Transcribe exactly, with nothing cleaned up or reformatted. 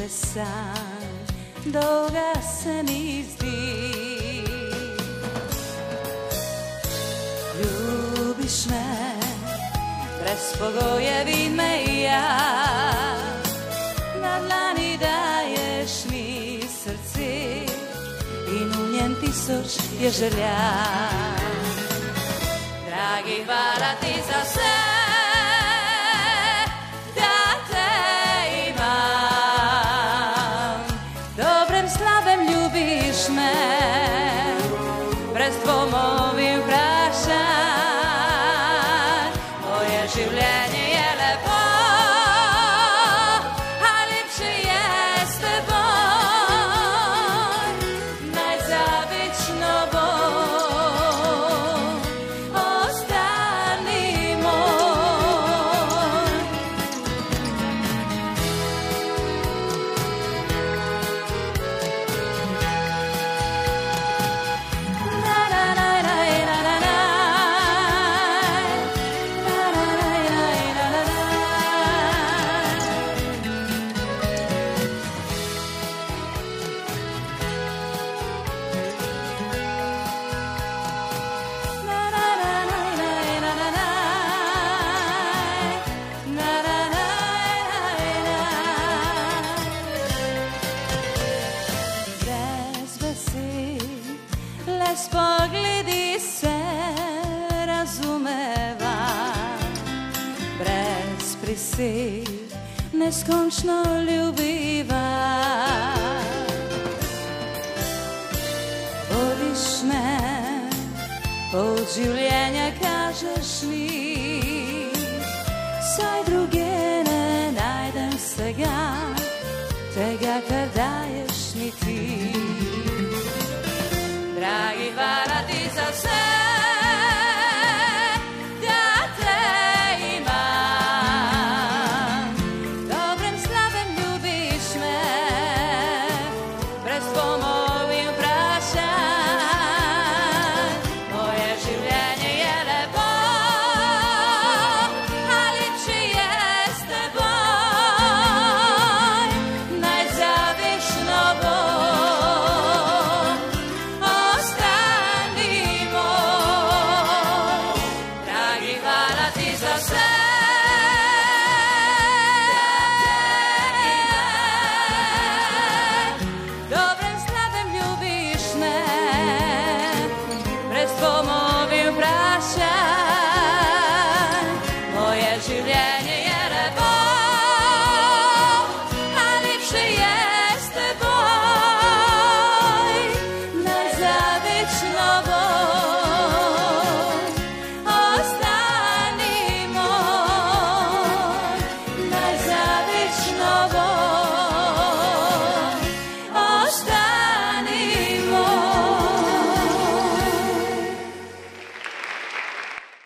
se san, dolga se mi zdi. Ljubiš me, brez pogojev in meja, na dlani daješ mi srce in v njem tisoč je želja. Dragi, hvala ti za vse, da te imam. Dobrem, slabem ljubiš me, brez dvomov in vprašanj. Moje življenje je lepo, a lepše je s teboj. Naj za večno bo ostani moj. Na, na, na, na, na, na, na. S pogledi se razumeva, brez priseg neskončno ljubiva. Vodiš me, pot življenja kažeš mi,